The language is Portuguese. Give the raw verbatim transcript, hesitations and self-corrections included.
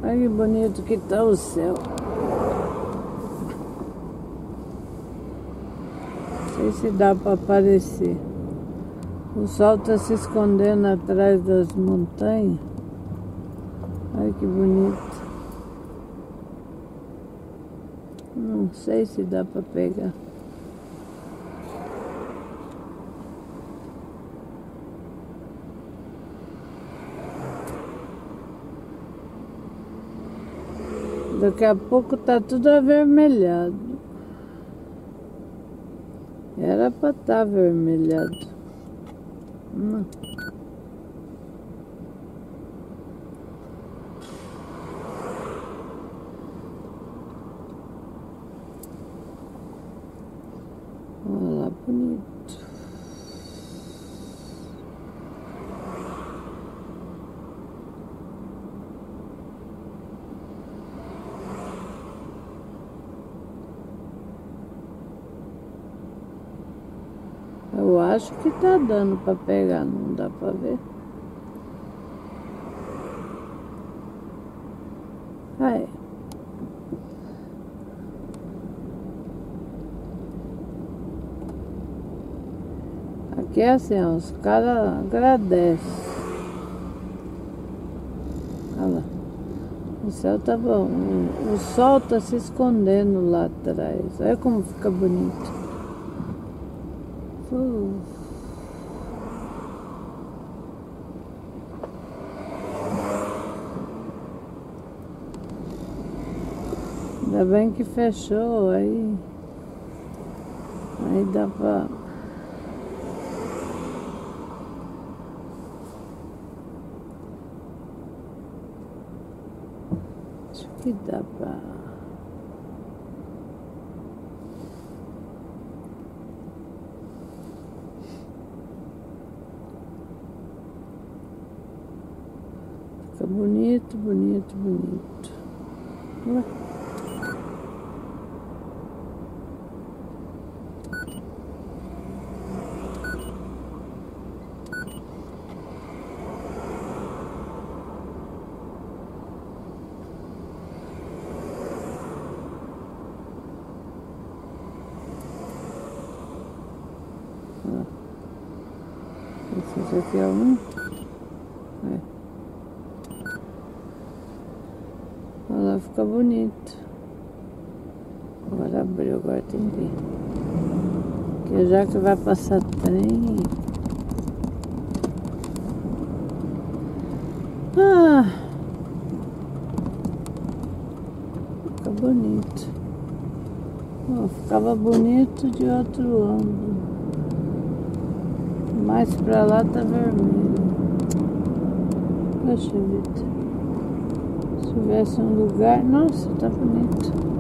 Olha que bonito que tá o céu. Não sei se dá para aparecer. O sol tá se escondendo atrás das montanhas. Olha que bonito. Não sei se dá para pegar. Daqui a pouco tá tudo avermelhado. Era para estar avermelhado. Não. Olha lá, bonito. Eu acho que tá dando para pegar, não dá para ver. Aí. Aqui é assim, ó, os caras agradecem. Olha lá. O céu tá bom. O, o sol tá se escondendo lá atrás. Olha como fica bonito. Uh. Ainda bem que fechou, aí, aí dá pra... Acho que dá pra... Fica bonito, bonito, bonito. Ué. Esse aqui é um. É. Olha lá, fica bonito. Agora abriu, agora entendi. Que já que vai passar trem. Ah! Fica bonito. Oh, ficava bonito de outro ângulo. Mais pra lá tá vermelho. Poxa vida. Se tivesse um lugar... Nossa, tá bonito.